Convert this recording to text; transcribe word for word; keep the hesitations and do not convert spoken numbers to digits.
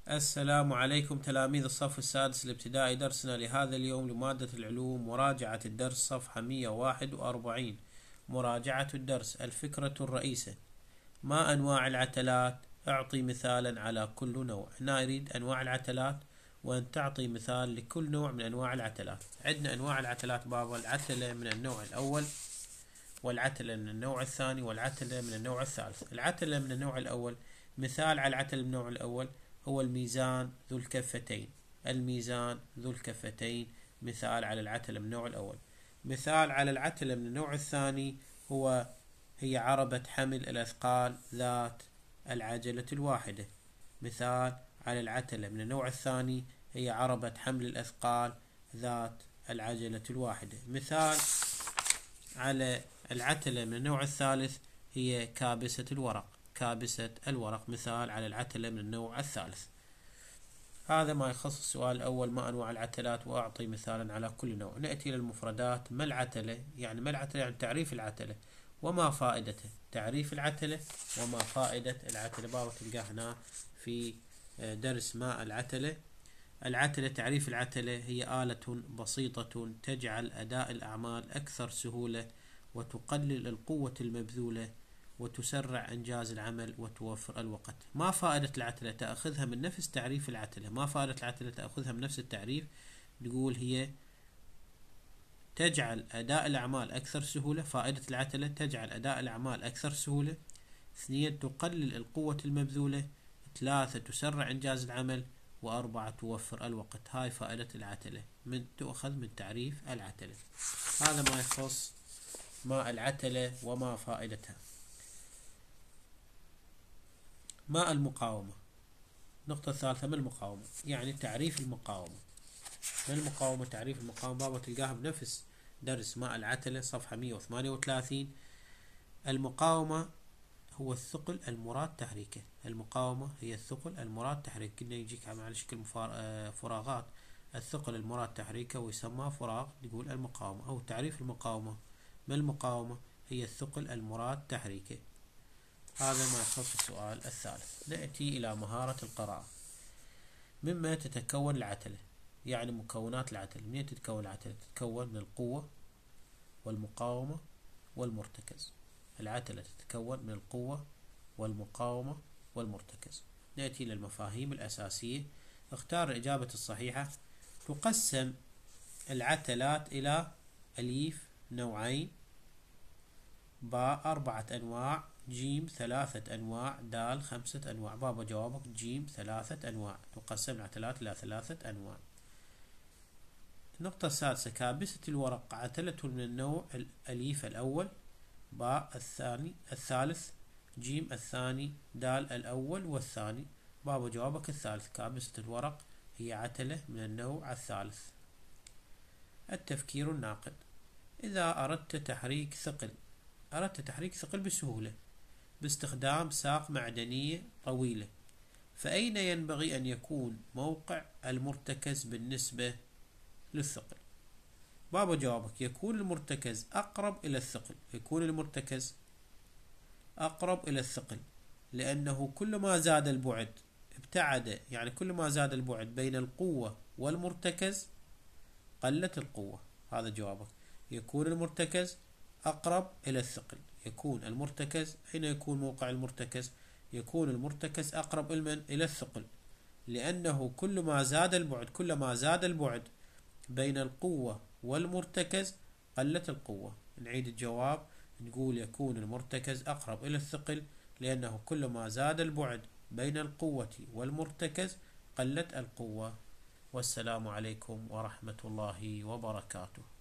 السلام عليكم تلاميذ الصف السادس الابتدائي. درسنا لهذا اليوم لمادة العلوم مراجعة الدرس صفحة مئة وواحد وأربعين. مراجعة الدرس. الفكرة الرئيسة: ما أنواع العتلات؟ أعطي مثالا على كل نوع. هنا أريد أنواع العتلات وأن تعطي مثال لكل نوع من أنواع العتلات. عندنا أنواع العتلات بابا: العتلة من النوع الأول، والعتلة من النوع الثاني، والعتلة من النوع الثالث. العتلة من النوع الأول، مثال على العتلة من النوع الأول هو الميزان ذو الكفتين. الميزان ذو الكفتين مثال على العتلة من النوع الأول. مثال على العتلة من النوع الثاني هو هي عربة حمل الأثقال ذات العجلة الواحدة. مثال على العتلة من النوع الثاني هي عربة حمل الأثقال ذات العجلة الواحدة. مثال على العتلة من النوع الثالث هي كابسة الورق. كابسة الورق مثال على العتلة من النوع الثالث. هذا ما يخص السؤال الأول: ما أنواع العتلات؟ وأعطي مثالا على كل نوع. نأتي للمفردات. ما العتلة؟ يعني ما العتلة؟ يعني تعريف العتلة. وما فائدته؟ تعريف العتلة وما فائدة العتلة. بابا تلقاه هنا في درس ما العتلة. العتلة: تعريف العتلة هي آلة بسيطة تجعل أداء الأعمال أكثر سهولة، وتقلل القوة المبذولة، وتسرع إنجاز العمل، وتوفر الوقت. ما فائدة العتلة؟ تأخذها من نفس تعريف العتلة. ما فائدة العتلة؟ تأخذها من نفس التعريف. نقول هي تجعل أداء الأعمال أكثر سهولة. فائدة العتلة تجعل أداء الأعمال أكثر سهولة. اثنين، تقلل القوة المبذولة. ثلاثة، تسرع إنجاز العمل. وأربعة، توفر الوقت. هاي فائدة العتلة، من تؤخذ من تعريف العتلة. هذا ما يخص ما العتلة وما فائدتها. ما المقاومة؟ النقطة الثالثة: ما المقاومة؟ يعني تعريف المقاومة. ما المقاومة؟ تعريف المقاومة بابا تلقاها بنفس درس ما العتلة صفحة مئة وثمانية وثلاثين. المقاومة هو الثقل المراد تحريكه. المقاومة هي الثقل المراد تحريكه. كنا يجيك على شكل فراغات. الثقل المراد تحريكه ويسمى فراغ، نقول المقاومة. أو تعريف المقاومة: ما المقاومة؟ هي الثقل المراد تحريكه. هذا ما يخص السؤال الثالث. نأتي إلى مهارة القراءة. مما تتكون العتلة؟ يعني مكونات العتلة. من تتكون العتلة؟ تتكون من القوة والمقاومة والمرتكز. العتلة تتكون من القوة والمقاومة والمرتكز. نأتي إلى المفاهيم الأساسية. اختار الإجابة الصحيحة. تقسم العتلات إلى أليف نوعين، باء أربعة أنواع، جيم ثلاثة أنواع، دال خمسة أنواع. بابا جوابك جيم ثلاثة أنواع. تقسم العتلات إلى ثلاثة أنواع. النقطة السادسة: كابسة الورق عتلة من النوع الأليف الأول، باء الثاني الثالث، جيم الثاني، دال الأول والثاني. بابا جوابك الثالث. كابسة الورق هي عتلة من النوع الثالث. التفكير الناقد: إذا أردت تحريك ثقل أردت تحريك ثقل بسهولة باستخدام ساق معدنية طويلة، فأين ينبغي أن يكون موقع المرتكز بالنسبة للثقل؟ بابا جوابك يكون المرتكز أقرب إلى الثقل. يكون المرتكز أقرب إلى الثقل لأنه كلما زاد البعد ابتعد، يعني كلما زاد البعد بين القوة والمرتكز قلت القوة. هذا جوابك. يكون المرتكز أقرب إلى الثقل. يكون المرتكز، أين يكون موقع المرتكز؟ يكون المرتكز أقرب إلى الثقل لأنه كلما زاد البعد كلما زاد البعد بين القوة والمرتكز قلت القوة. نعيد الجواب. نقول يكون المرتكز أقرب إلى الثقل لأنه كلما زاد البعد بين القوة والمرتكز قلت القوة. والسلام عليكم ورحمة الله وبركاته.